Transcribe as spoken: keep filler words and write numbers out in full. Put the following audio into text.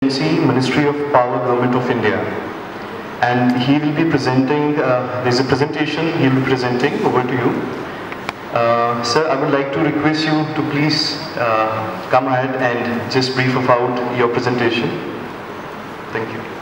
Ministry of Power, Government of India, and he will be presenting, uh, there's a presentation he will be presenting. Over to you. Uh, sir, I would like to request you to please uh, come ahead and just brief about your presentation. Thank you.